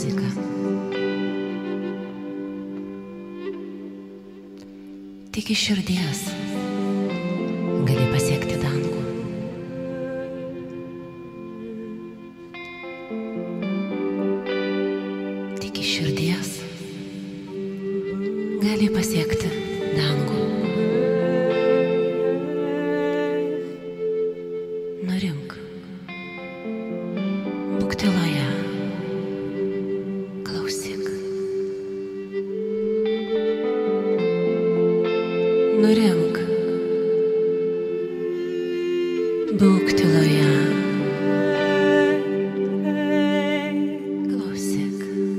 muzika. Tik iš širdies gali pasiekti dangų. Tik iš širdies gali pasiekti dangų. Nurimk. Būk tyloje. Klausyk. Nurimk. Būk tyloje. Klausyk.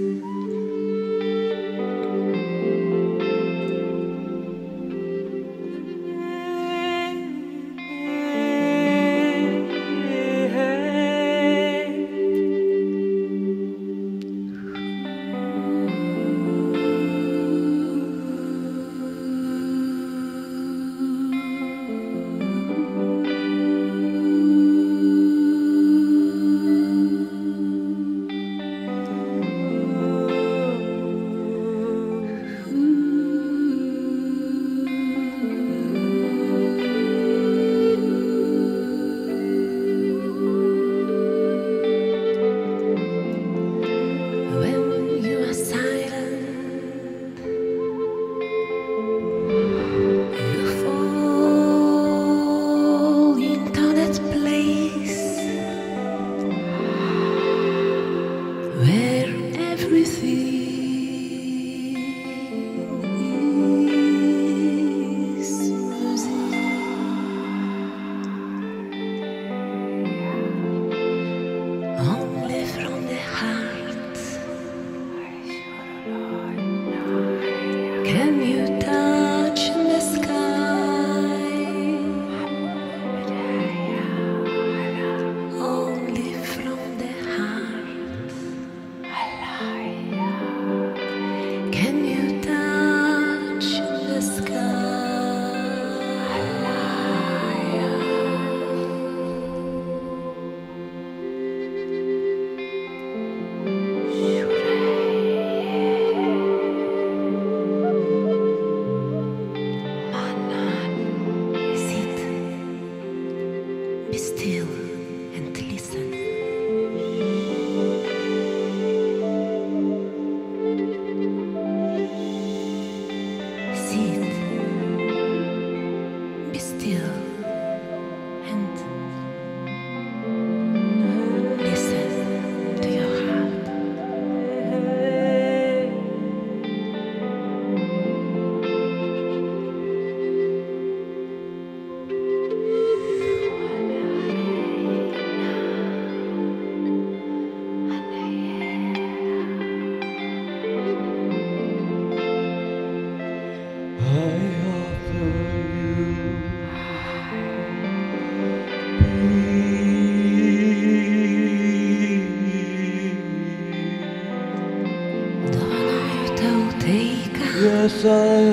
Yes, I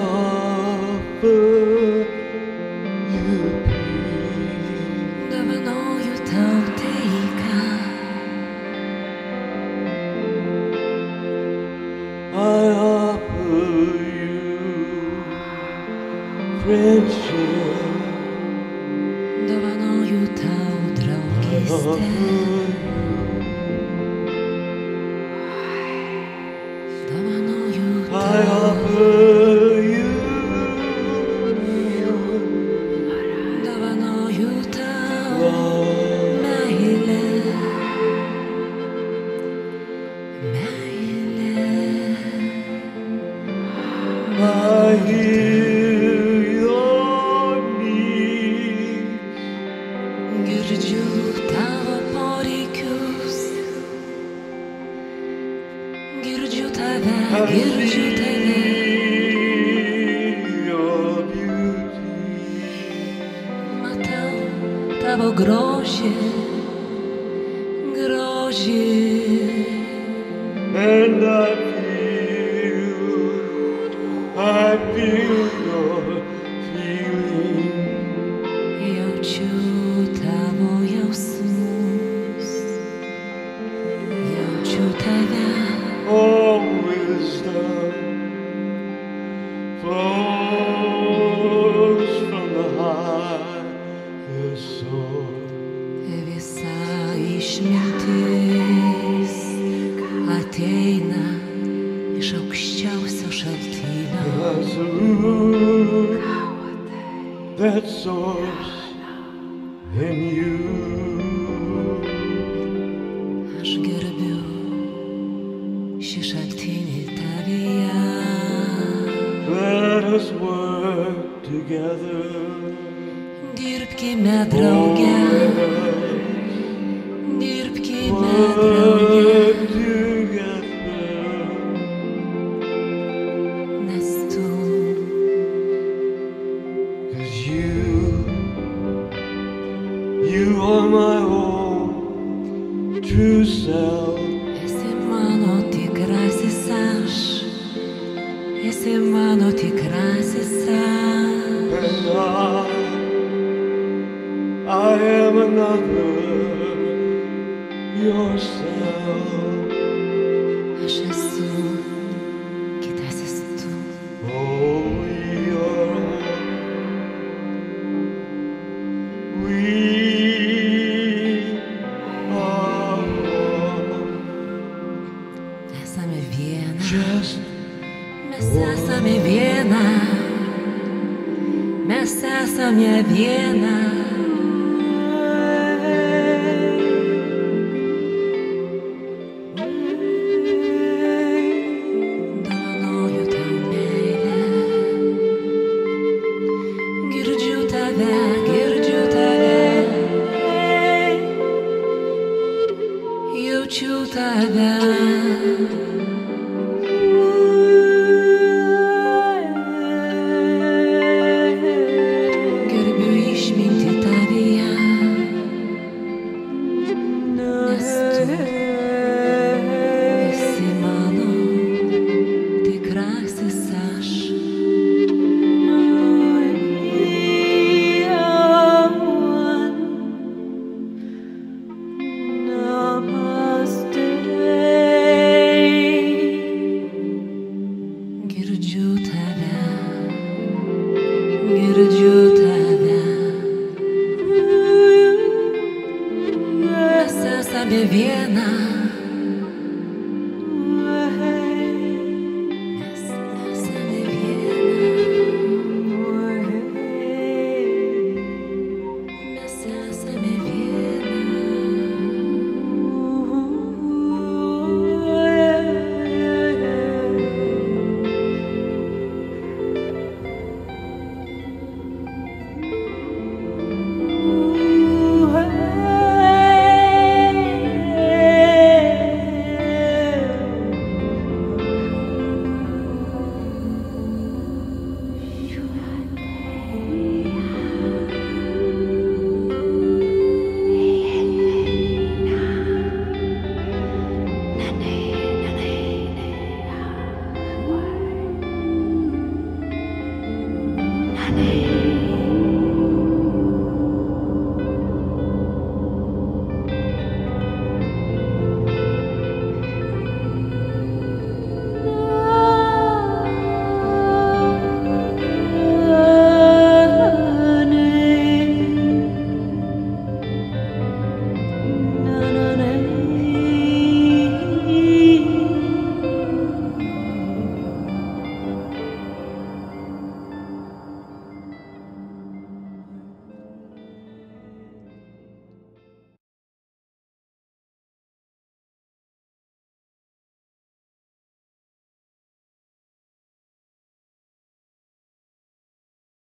offer you peace. Never know you don't take I offer you friendship. Dovanoju tau draugystę. Dovanoju I tau. offer you. Dovanoju tau meilę. Meilę. I hear your needs. Girdžiu tavo poreikius. Girdžiu tave, girdžiu tave. Your beauty. Matau tavo grožį, grožį. And I feel your feeling. Jaučiu tavo jausmus. Jaučiu tave. išmintis ateina iš aukščiausio šaltinio. That source in you. Aš gerbiu šį šaltinį tavyje. Let us work together. Dirbkime drauge. Dirbkime drauge. Nes tu You are my own true self. esi mano tikrasis aš. Esi mano tikrasis aš. And I am another yourself. Aš esu kitasis tu. Oh, we are one. Esame viena. Just Mes esame viena. Mes esame viena. Dovanoju tau meilę. Girdžiu tave, girdžiu tave. Jaučiu tave. Gerbiu išmintį tavyje. Nes tu esi mano tikrasis aš. Girdžiu tave. Girdžiu tave. Mes esame viena.